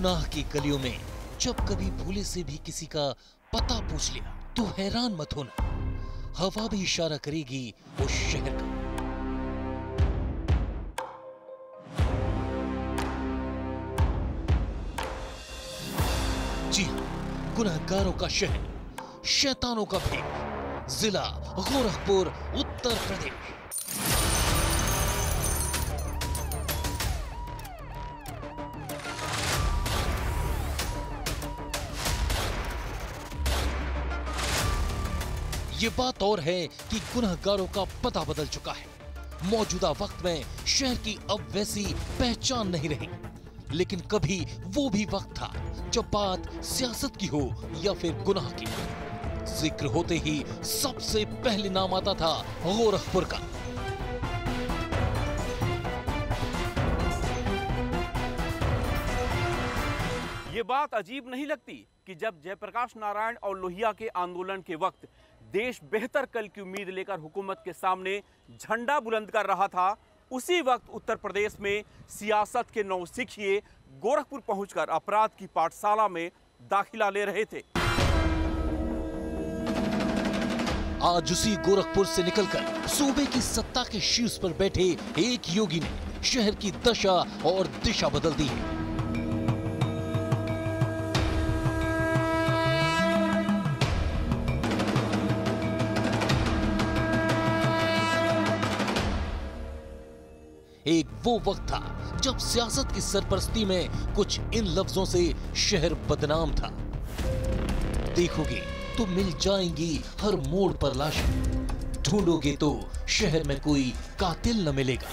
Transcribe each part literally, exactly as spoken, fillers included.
गुनाह की गलियों में जब कभी भूले से भी किसी का पता पूछ लिया तो हैरान मत होना, हवा भी इशारा करेगी उस शहर का। जी हाँ, गुनहगारों का शहर, शैतानों का भेद, जिला गोरखपुर, उत्तर प्रदेश। ये बात और है कि गुनहगारों का पता बदल चुका है। मौजूदा वक्त में शहर की अब वैसी पहचान नहीं रही, लेकिन कभी वो भी वक्त था जब बात सियासत की हो या फिर गुनाह की, जिक्र होते ही सबसे पहले नाम आता था गोरखपुर का। ये बात अजीब नहीं लगती कि जब जयप्रकाश नारायण और लोहिया के आंदोलन के वक्त देश बेहतर कल की उम्मीद लेकर हुकूमत के सामने झंडा बुलंद कर रहा था, उसी वक्त उत्तर प्रदेश में सियासत के नौसिखिए गोरखपुर पहुंचकर अपराध की पाठशाला में दाखिला ले रहे थे। आज उसी गोरखपुर से निकलकर सूबे की सत्ता के शीर्ष पर बैठे एक योगी ने शहर की दशा और दिशा बदल दी है। एक वो वक्त था जब सियासत की सरपरस्ती में कुछ इन लफ्जों से शहर बदनाम था। देखोगे तो मिल जाएंगी हर मोड़ पर लाशें, ढूंढोगे तो शहर में कोई कातिल न मिलेगा।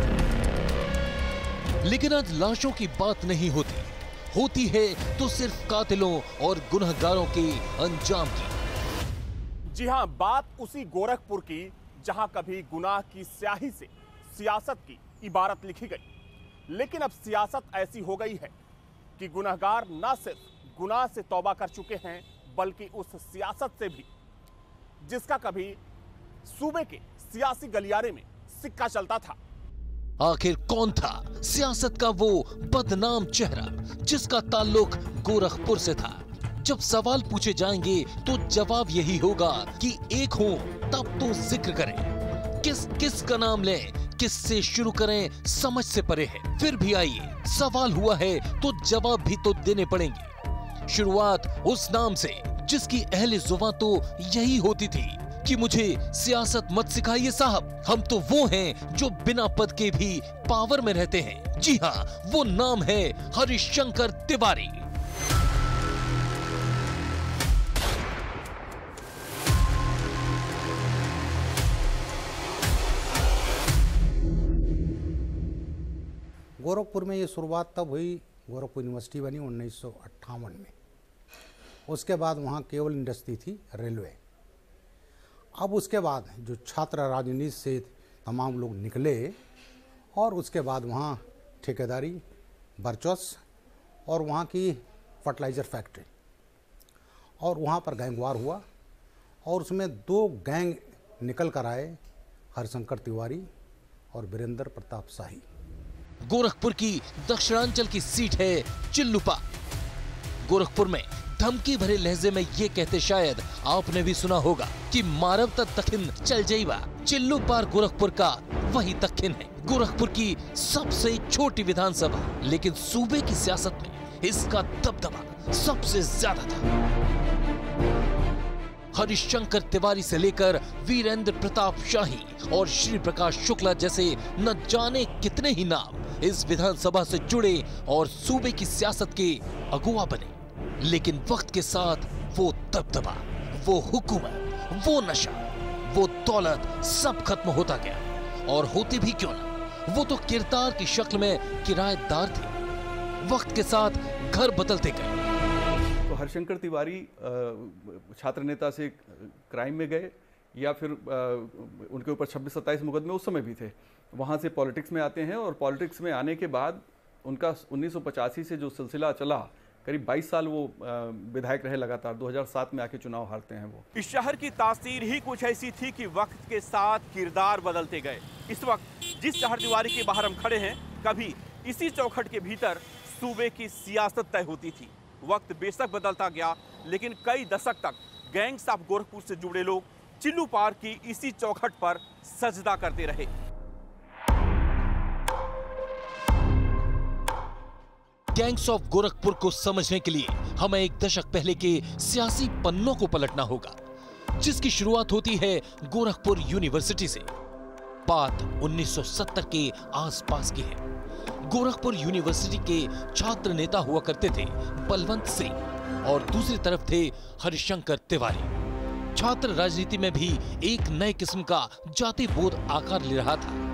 लेकिन आज लाशों की बात नहीं होती, होती है तो सिर्फ कातिलों और गुनहगारों के अंजाम की। जी हां, बात उसी गोरखपुर की जहां कभी गुनाह की स्याही से सियासत की इबारत लिखी गई, लेकिन अब सियासत ऐसी हो गई है कि गुनहगार न सिर्फ गुनाह से तौबा कर चुके हैं, बल्कि उस सियासत से भी जिसका कभी सूबे के सियासी गलियारे में सिक्का चलता था। आखिर कौन था सियासत का वो बदनाम चेहरा जिसका ताल्लुक गोरखपुर से था? जब सवाल पूछे जाएंगे तो जवाब यही होगा कि एक हो तब तो जिक्र करें, किस किस का नाम लें, किससे शुरू करें समझ से परे है। फिर भी आइए, सवाल हुआ है तो जवाब भी तो देने पड़ेंगे। शुरुआत उस नाम से जिसकी अहले जुबां तो यही होती थी कि मुझे सियासत मत सिखाइए साहब, हम तो वो हैं जो बिना पद के भी पावर में रहते हैं। जी हाँ, वो नाम है हरिशंकर तिवारी। गोरखपुर में ये शुरुआत तब हुई, गोरखपुर यूनिवर्सिटी बनी उन्नीस सौ अट्ठावन में। उसके बाद वहाँ केवल इंडस्ट्री थी, रेलवे। अब उसके बाद जो छात्र राजनीति से तमाम लोग निकले और उसके बाद वहाँ ठेकेदारी, वर्चस्व और वहाँ की फर्टिलाइज़र फैक्ट्री, और वहाँ पर गैंगवार हुआ और उसमें दो गैंग निकल कर आए, हरिशंकर तिवारी और वीरेंद्र प्रताप शाही। गोरखपुर की दक्षिणांचल की सीट है चिल्लूपा। गोरखपुर में धमकी भरे लहजे में ये कहते शायद आपने भी सुना होगा कि मारव तक दक्षिण चल जाइबा। चिल्लू पार गोरखपुर का वही दक्षिण है। गोरखपुर की सबसे छोटी विधानसभा, लेकिन सूबे की सियासत में इसका दबदबा सबसे ज्यादा था। हरिशंकर तिवारी से लेकर वीरेंद्र प्रताप शाही और श्री प्रकाश शुक्ला जैसे न जाने कितने ही नाम इस विधानसभा से जुड़े और सूबे की सियासत के अगुवा बने। लेकिन वक्त के साथ वो दबदबा, वो हुकूमत, वो नशा, वो दौलत सब खत्म होता गया। और होते भी क्यों ना, वो तो किरदार की शक्ल में किराएदार थे। वक्त के साथ घर बदलते गए। तो हरिशंकर तिवारी छात्र नेता से क्राइम में गए या फिर उनके ऊपर छब्बीस सत्ताईस मुकदमे उस समय भी थे, वहाँ से पॉलिटिक्स में आते हैं। और पॉलिटिक्स में आने के बाद उनका उन्नीस सौ पचासी से जो सिलसिला चला, करीब बाईस साल वो विधायक रहे लगातार। दो हज़ार सात में आके चुनाव हारते हैं वो। इस शहर की तासीर ही कुछ ऐसी थी कि वक्त के साथ किरदार बदलते गए। इस वक्त जिस शहर दीवारी के बाहर हम खड़े हैं, कभी इसी चौखट के भीतर सूबे की सियासत तय होती थी। वक्त बेशक बदलता गया, लेकिन कई दशक तक गैंग्स ऑफ गोरखपुर से जुड़े लोग चिल्लू पार की इसी चौखट पर सजदा करते रहे। गैंग्स ऑफ गोरखपुर को समझने के लिए हमें एक दशक पहले के सियासी पन्नों को पलटना होगा, जिसकी शुरुआत होती है गोरखपुर यूनिवर्सिटी से। बात उन्नीस सौ सत्तर के आसपास की है। गोरखपुर यूनिवर्सिटी के छात्र नेता हुआ करते थे बलवंत सिंह और दूसरी तरफ थे हरिशंकर तिवारी। छात्र राजनीति में भी एक नए किस्म का जाति बोध आकार ले रहा था।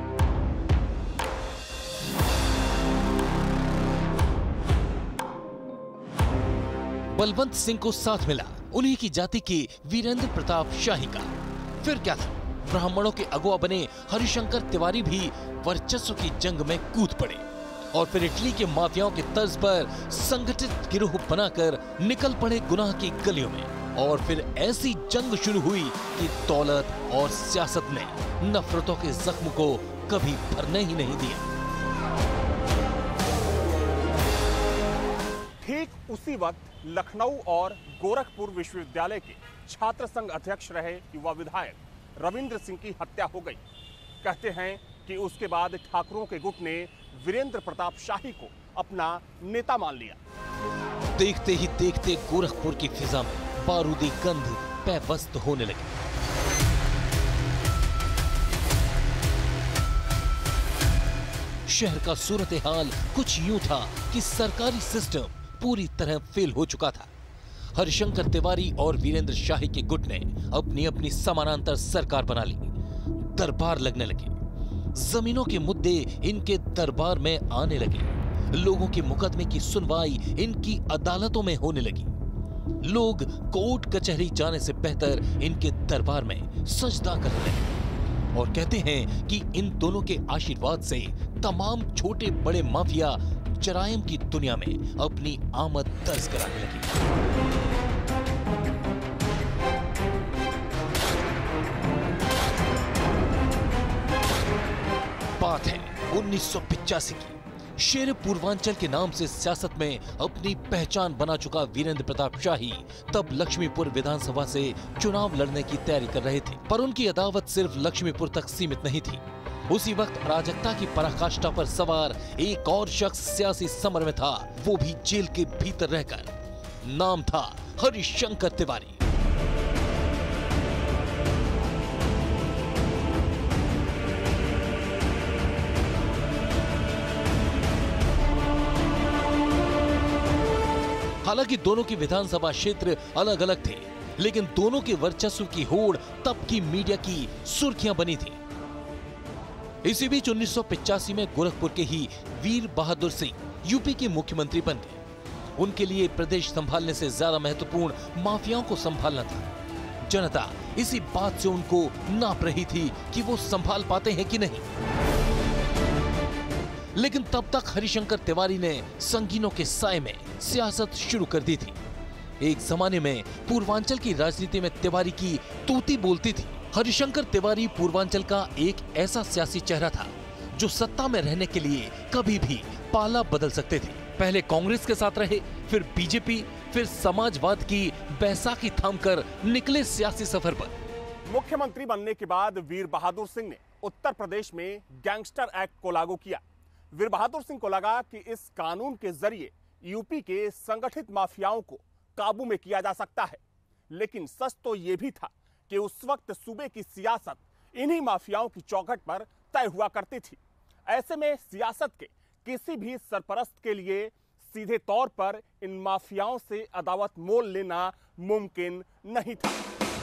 बलवंत सिंह को साथ मिला उन्हीं की जाति के वीरेंद्र प्रताप शाही का। फिर क्या था, ब्राह्मणों के अगुवा बने हरिशंकर तिवारी भी वर्चस्व की जंग में कूद पड़े और फिर इटली के माफियाओं के तर्ज पर संगठित गिरोह बनाकर निकल पड़े गुनाह की गलियों में। और फिर ऐसी जंग शुरू हुई कि दौलत और सियासत ने नफरतों के जख्म को कभी भरने ही नहीं दिया। ठीक उसी वक्त लखनऊ और गोरखपुर विश्वविद्यालय के छात्र संघ अध्यक्ष रहे युवा विधायक रविंद्र सिंह की हत्या हो गई। कहते हैं कि उसके बाद ठाकुरों के गुट ने वीरेंद्र प्रताप शाही को अपना नेता मान लिया। देखते ही देखते गोरखपुर की फिजा में बारूदी गंध पैवस्त होने लगी। शहर का सूरत हाल कुछ यूं था कि सरकारी सिस्टम पूरी तरह फेल हो चुका था। हरिशंकर तिवारी और वीरेंद्र शाही के गुट ने अपनी अपनी समानांतर सरकार बना ली। दरबार लगने लगे, जमीनों के मुद्दे इनके दरबार में आने लगे, लोगों के मुकदमे की सुनवाई इनकी अदालतों में होने लगी। लोग कोर्ट कचहरी जाने से बेहतर इनके दरबार में सजदा करने लगे और कहते हैं कि इन दोनों के आशीर्वाद से तमाम छोटे बड़े माफिया जराइम की दुनिया में अपनी आमद दर्ज कराने लगी। बात है उन्नीस सौ पिचासी की। शेर पूर्वांचल के नाम से सियासत में अपनी पहचान बना चुका वीरेंद्र प्रताप शाही तब लक्ष्मीपुर विधानसभा से चुनाव लड़ने की तैयारी कर रहे थे, पर उनकी अदावत सिर्फ लक्ष्मीपुर तक सीमित नहीं थी। उसी वक्त अराजकता की पराकाष्ठा पर सवार एक और शख्स सियासी समर में था, वो भी जेल के भीतर रहकर। नाम था हरिशंकर तिवारी। हालांकि दोनों के विधानसभा क्षेत्र अलग अलग थे, लेकिन दोनों के वर्चस्व की होड़ तब की मीडिया की सुर्खियां बनी थी। इसी बीच उन्नीस सौ पिचासी में गोरखपुर के ही वीर बहादुर सिंह यूपी के मुख्यमंत्री बन गए। उनके लिए प्रदेश संभालने से ज्यादा महत्वपूर्ण माफियाओं को संभालना था। जनता इसी बात से उनको नाप रही थी कि वो संभाल पाते हैं कि नहीं। लेकिन तब तक हरिशंकर तिवारी ने संगीनों के साए में सियासत शुरू कर दी थी। एक जमाने में पूर्वांचल की राजनीति में तिवारी की तूती बोलती थी। हरिशंकर तिवारी पूर्वांचल का एक ऐसा सियासी चेहरा था जो सत्ता में रहने के लिए कभी भी पाला बदल सकते थे। पहले कांग्रेस के साथ रहे, फिर बीजेपी, फिर समाजवाद की बैसाखी थामकर निकले सियासी सफर पर। मुख्यमंत्री बनने के बाद वीर बहादुर सिंह ने उत्तर प्रदेश में गैंगस्टर एक्ट को लागू किया। वीर बहादुर सिंह को लगा कि इस कानून के जरिए यूपी के संगठित माफियाओं को काबू में किया जा सकता है। लेकिन सच तो यह भी था कि उस वक्त सूबे की सियासत इन्हीं माफियाओं की चौखट पर तय हुआ करती थी। ऐसे में सियासत के किसी भी सरपरस्त के लिए सीधे तौर पर इन माफियाओं से अदावत मोल लेना मुमकिन नहीं था।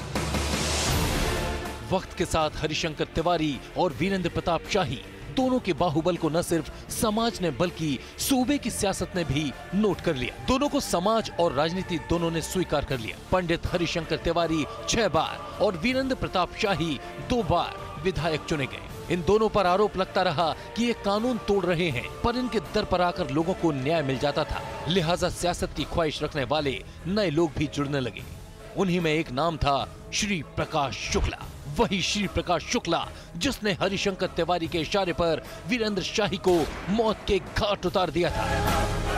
वक्त के साथ हरिशंकर तिवारी और वीरेंद्र प्रताप शाही दोनों के बाहुबल को न सिर्फ समाज ने बल्कि सूबे की सियासत ने भी नोट कर लिया। दोनों को समाज और राजनीति दोनों ने स्वीकार कर लिया। पंडित हरिशंकर तिवारी छह बार और वीरेंद्र प्रताप शाही दो बार विधायक चुने गए। इन दोनों पर आरोप लगता रहा कि ये कानून तोड़ रहे हैं, पर इनके दर पर आकर लोगों को न्याय मिल जाता था। लिहाजा सियासत की ख्वाहिश रखने वाले नए लोग भी जुड़ने लगे। उन्हीं में एक नाम था श्री प्रकाश शुक्ला। वही श्री प्रकाश शुक्ला जिसने हरिशंकर तिवारी के इशारे पर वीरेंद्र शाही को मौत के घाट उतार दिया था।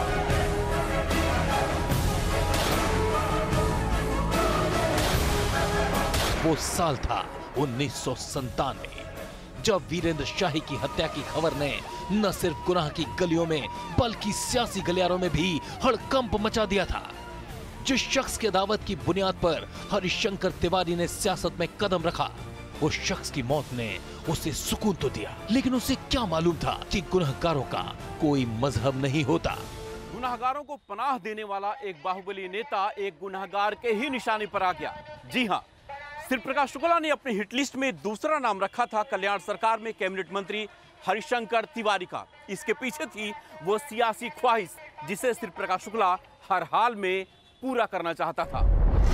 वो साल था उन्नीस सौ संतानवे, जब वीरेंद्र शाही की हत्या की खबर ने न सिर्फ गुनाह की गलियों में बल्कि सियासी गलियारों में भी हड़कंप मचा दिया था। जिस शख्स के दावत की बुनियाद पर हरिशंकर तिवारी ने सियासत में कदम रखा, उस शख्स की मौत ने उसे सुकून तो दिया, लेकिन उसे क्या मालूम था कि गुनहगारों का कोई मजहब नहीं होता। गुनहगारों को पनाह देने वाला एक बाहुबली नेता एक गुनहगार के ही निशाने पर आ गया। जी हाँ, श्री प्रकाश शुक्ला ने अपनी हिट लिस्ट में दूसरा नाम रखा था कल्याण सरकार में कैबिनेट मंत्री हरिशंकर तिवारी का। इसके पीछे थी वो सियासी ख्वाहिश जिसे श्री प्रकाश शुक्ला हर हाल में पूरा करना चाहता था।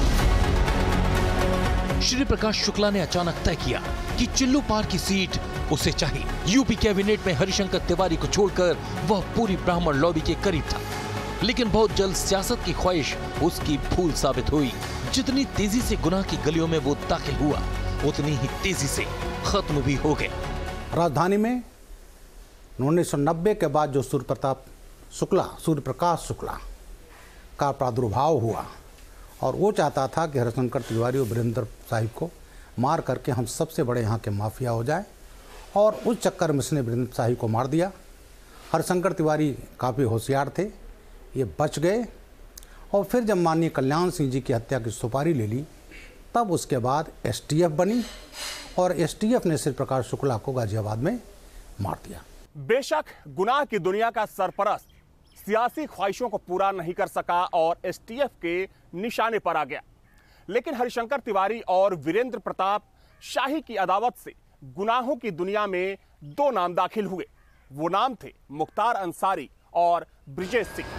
श्री प्रकाश शुक्ला ने अचानक तय किया कि चिल्लू पार की सीट उसे चाहिए। यूपी कैबिनेट में हरिशंकर तिवारी को छोड़कर वह पूरी ब्राह्मण लॉबी के करीब था, लेकिन बहुत जल्द सियासत की ख्वाहिश उसकी भूल साबित हुई। जितनी तेजी से गुनाह की गलियों में वो दाखिल हुआ, उतनी ही तेजी से खत्म भी हो गया। राजधानी में उन्नीस सौ नब्बे के बाद जो सूर्य प्रताप शुक्ला सूर्य प्रकाश शुक्ला का प्रादुर्भाव हुआ, और वो चाहता था कि हरिशंकर तिवारी और वीरेंद्र साहिब को मार करके हम सबसे बड़े यहाँ के माफिया हो जाए, और उस चक्कर में उसने वीरेंद्र साहिब को मार दिया। हरिशंकर तिवारी काफ़ी होशियार थे, ये बच गए। और फिर जब माननीय कल्याण सिंह जी की हत्या की सुपारी ले ली, तब उसके बाद एसटीएफ बनी, और एसटीएफ ने श्री प्रकाश शुक्ला को गाजियाबाद में मार दिया। बेशक गुनाह की दुनिया का सरपरस्त सियासी ख्वाहिशों को पूरा नहीं कर सका और एसटीएफ के निशाने पर आ गया, लेकिन हरिशंकर तिवारी और वीरेंद्र प्रताप शाही की अदावत से गुनाहों की दुनिया में दो नाम दाखिल हुए। वो नाम थे मुख्तार अंसारी और ब्रिजेश सिंह।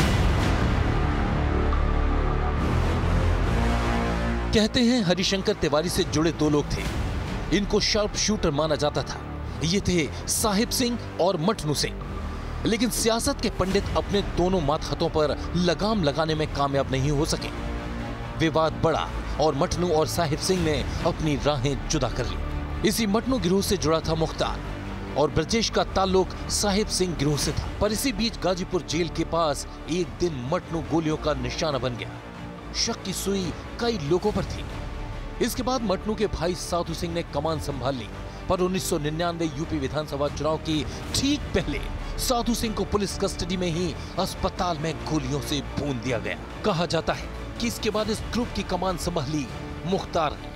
कहते हैं हरिशंकर तिवारी से जुड़े दो लोग थे, इनको शार्प शूटर माना जाता था। ये थे साहिब सिंह और मटनू सिंह। लेकिन सियासत के पंडित अपने दोनों मातहतों पर लगाम लगाने में कामयाब नहीं हो सके। विवाद बढ़ा और मटनू और साहिब सिंह ने अपनी राहें जुदा कर ली। इसी मटनू गिरोह से जुड़ा था मुख्तार, और ब्रजेश का ताल्लुक साहिब सिंह गिरोह से था। पर इसी बीच गाजीपुर जेल के पास एक दिन मटनू गोलियों का निशाना बन गया। शक की सुई कई लोगों पर थी। इसके बाद मटनू के भाई साधु सिंह ने कमान संभाल ली, पर उन्नीस सौ निन्यानवे यूपी विधानसभा चुनाव की ठीक पहले साधु सिंह को पुलिस कस्टडी में ही अस्पताल में गोलियों से भून दिया गया। कहा जाता है कि इसके बाद इस ग्रुप की कमान संभाली मुख्तार ने।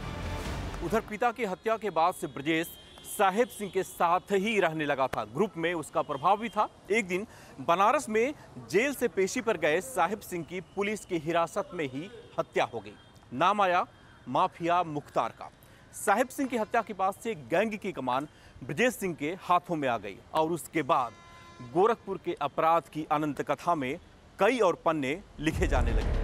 उधर पिता की हत्या के बाद से ब्रजेश साहिब सिंह के साथ ही रहने लगा था। ग्रुप में उसका प्रभाव भी था। एक दिन बनारस में जेल से पेशी पर गए साहिब सिंह की पुलिस की हिरासत में ही हत्या हो गई। नाम आया माफिया मुख्तार का। साहिब सिंह की हत्या के बाद से गैंग की कमान ब्रजेश सिंह के हाथों में आ गई, और उसके बाद गोरखपुर के अपराध की अनंत कथा में कई और पन्ने लिखे जाने लगे।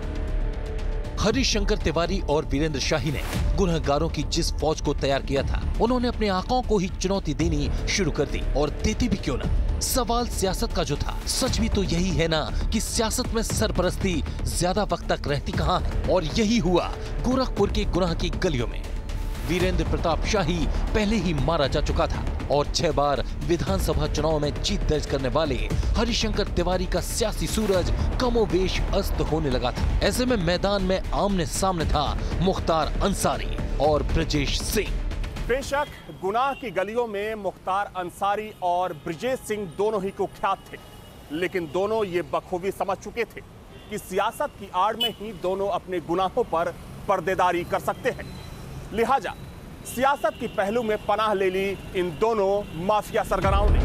हरिशंकर तिवारी और वीरेंद्र शाही ने गुनहगारों की जिस फौज को तैयार किया था, उन्होंने अपने आंखों को ही चुनौती देनी शुरू कर दी, और देती भी क्यों ना। सवाल सियासत का जो था, सच भी तो यही है ना कि सियासत में सरपरस्ती ज्यादा वक्त तक रहती कहाँ है। और यही हुआ गोरखपुर के गुनाह की गलियों में। वीरेंद्र प्रताप शाही पहले ही मारा जा चुका था, और छह बार विधानसभा चुनाव में जीत दर्ज करने वाले हरिशंकर तिवारी का सियासी सूरज कमोवेश अस्त होने लगा था। ऐसे में मैदान में आमने सामने था मुख्तार अंसारी और ब्रजेश सिंह। बेशक गुनाह की गलियों में मुख्तार अंसारी और ब्रजेश सिंह दोनों ही कुख्यात थे, लेकिन दोनों ये बखूबी समझ चुके थे कि सियासत की आड़ में ही दोनों अपने गुनाहों पर पर्देदारी कर सकते हैं। लिहाजा सियासत की पहलू में पनाह ले ली इन दोनों माफिया सरगनाओं ने।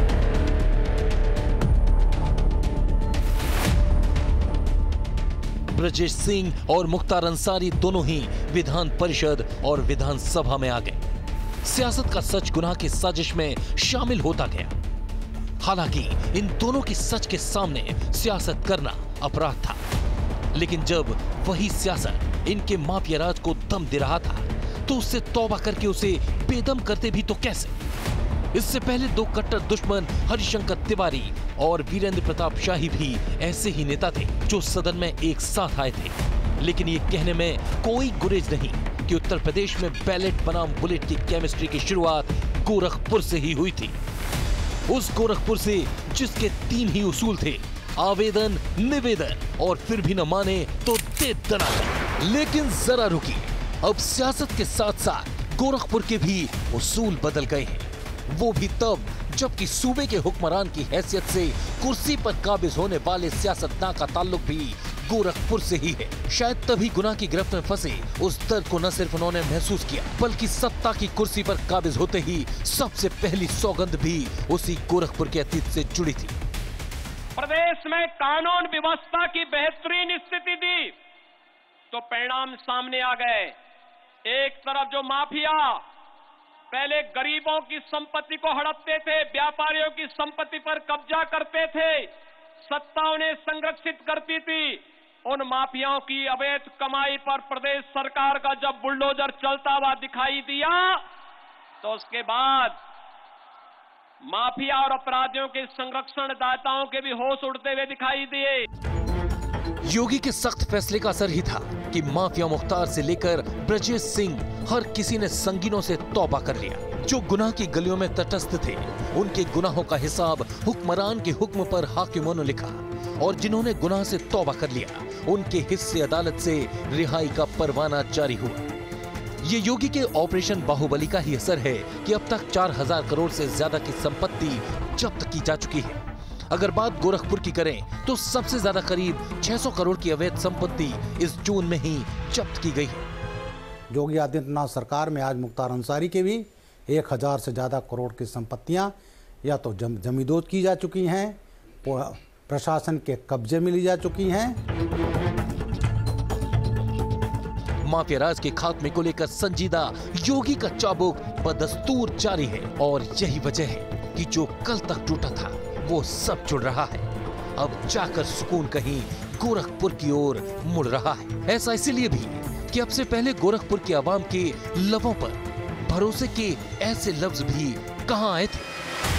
ब्रजेश सिंह और मुख्तार अंसारी दोनों ही विधान परिषद और विधानसभा में आ गए। सियासत का सच गुनाह की साजिश में शामिल होता गया। हालांकि इन दोनों की सच के सामने सियासत करना अपराध था, लेकिन जब वही सियासत इनके माफिया राज को दम दे रहा था, तो उससे तौबा करके उसे बेदम करते भी तो कैसे। इससे पहले दो कट्टर दुश्मन हरिशंकर तिवारी और वीरेंद्र प्रताप शाही भी ऐसे ही नेता थे जो सदन में एक साथ आए थे। लेकिन ये कहने में कोई गुरेज नहीं कि उत्तर प्रदेश में बैलेट बनाम बुलेट की केमिस्ट्री की शुरुआत गोरखपुर से ही हुई थी। उस गोरखपुर से जिसके तीन ही उसूल थे, आवेदन, निवेदन और फिर भी न माने तो दे दनादन। लेकिन जरा रुकिए, अब सियासत के साथ साथ गोरखपुर के भी उसूल बदल गए हैं, वो भी तब जबकि सूबे के हुक्मरान की हैसियत से कुर्सी पर काबिज होने वाले सियासतदान का ताल्लुक भी गोरखपुर से ही है। शायद तभी गुनाह की गिरफ्त में फंसे उस दर्द को न सिर्फ उन्होंने महसूस किया, बल्कि सत्ता की कुर्सी पर काबिज होते ही सबसे पहली सौगंध भी उसी गोरखपुर के अतीत से जुड़ी थी। प्रदेश में कानून व्यवस्था की बेहतरीन स्थिति थी तो परिणाम सामने आ गए। एक तरफ जो माफिया पहले गरीबों की संपत्ति को हड़पते थे, व्यापारियों की संपत्ति पर कब्जा करते थे, सत्ता उन्हें संरक्षित करती थी, उन माफियाओं की अवैध कमाई पर प्रदेश सरकार का जब बुलडोजर चलता हुआ दिखाई दिया तो उसके बाद माफिया और अपराधियों के संरक्षण दाताओं के भी होश उड़ते हुए दिखाई दिए। योगी के सख्त फैसले का असर ही था कि माफिया मुख्तार से लेकर ब्रजेश सिंह हर किसी ने संगीनों से तौबा कर लिया। जो गुनाह की गलियों में तटस्थ थे, उनके गुनाहों का हिसाब हुक्मरान के हुक्म पर हाकिमों ने लिखा, और जिन्होंने गुनाह से तौबा कर लिया, उनके हिस्से अदालत से रिहाई का परवाना जारी हुआ। ये योगी के ऑपरेशन बाहुबली का ही असर है कि अब तक चार हजार करोड़ से ज्यादा की संपत्ति जब्त की जा चुकी है। अगर बात गोरखपुर की करें तो सबसे ज्यादा करीब छह सौ करोड़ की अवैध संपत्ति इस जून में ही जब्त की गई है। योगी आदित्यनाथ सरकार में आज मुख्तार अंसारी के भी एक हजार से ज्यादा करोड़ की संपत्तियां या तो जम, जमींदोज की जा चुकी हैं, प्रशासन के कब्जे में ली जा चुकी हैं। माफिया राज के खात्मे को लेकर संजीदा योगी का चाबुक बदस्तूर जारी है, और यही वजह है कि जो कल तक टूटा था वो सब जुड़ रहा है। अब जाकर सुकून कहीं गोरखपुर की ओर मुड़ रहा है। ऐसा इसलिए भी कि अब से पहले गोरखपुर की आवाम के लबों पर भरोसे के ऐसे लफ्ज भी कहां आए थे।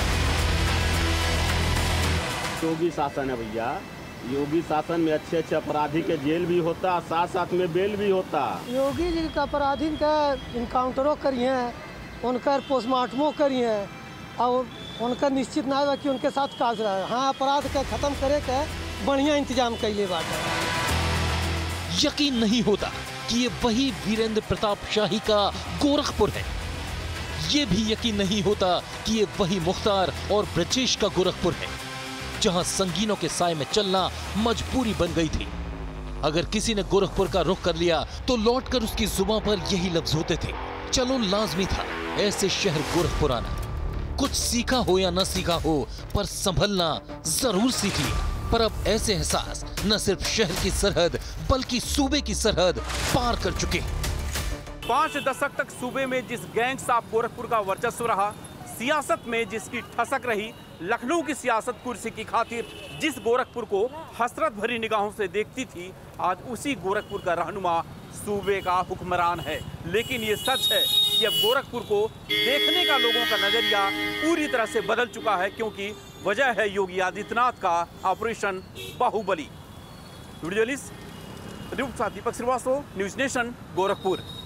योगी शासन है भैया, योगी शासन में अच्छे अच्छे अपराधी के जेल भी होता, साथ साथ में बेल भी होता। योगी जी का अपराधी का इनकाउंटरों करिए, उनका पोस्टमार्टमो करिए, और उनका निश्चित ना हो कि उनके साथ काज रहा है। हाँ, अपराध का खत्म करे के बढ़िया इंतजाम कैले बात है। यकीन नहीं होता कि ये वही वीरेंद्र प्रताप शाही का गोरखपुर है। ये भी यकीन नहीं होता कि ये वही मुख्तार और ब्रजेश का गोरखपुर है, जहां संगीनों के साए में चलना मजबूरी बन गई थी। अगर किसी ने गोरखपुर का रुख कर लिया तो लौटकर उसकी जुबान पर यही लफ्ज होते थे, चलो लाजमी था ऐसे शहर गोरखपुर आना। कुछ सीखा हो या न सीखा हो, पर संभलना जरूर सीख लिया। पर अब ऐसे एहसास न सिर्फ शहर की सरहद बल्कि सूबे की सरहद पार कर चुके हैं। पांच दशक तक सूबे में जिस गैंग्स ऑफ गोरखपुर का वर्चस्व रहा, सियासत में जिसकी ठसक रही, लखनऊ की सियासत कुर्सी की खातिर जिस गोरखपुर को हसरत भरी निगाहों से देखती थी, आज उसी गोरखपुर का रहनुमा सूबे का हुक्मरान है। लेकिन ये सच है कि अब गोरखपुर को देखने का लोगों का नजरिया पूरी तरह से बदल चुका है, क्योंकि वजह है योगी आदित्यनाथ का operation Bahubali. Video journalist Deepak Srivastava, News Nation, Gorakhpur.